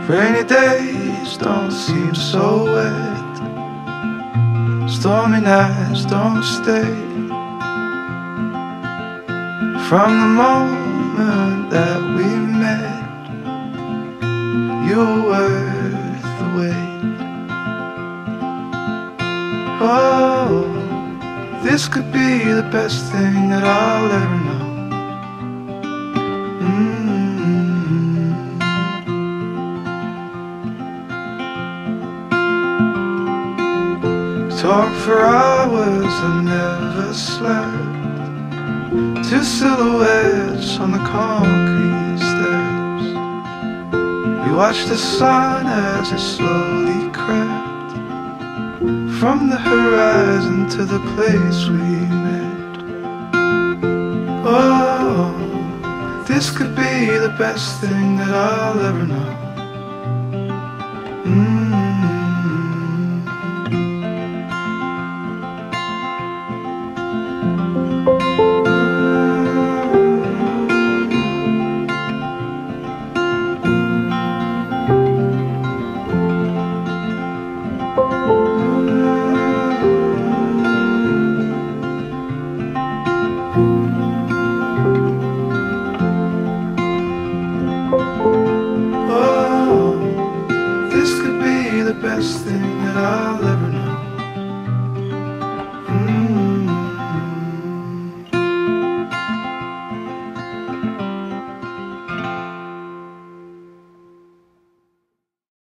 Rainy days don't seem so wet, stormy nights don't stay. From the moment that we met, you were worth the wait. Oh, this could be the best thing that I'll ever know. Talk for hours and never slept, two silhouettes on the concrete steps. We watched the sun as it slowly crept from the horizon to the place we met. Oh, this could be the best thing that I'll ever know.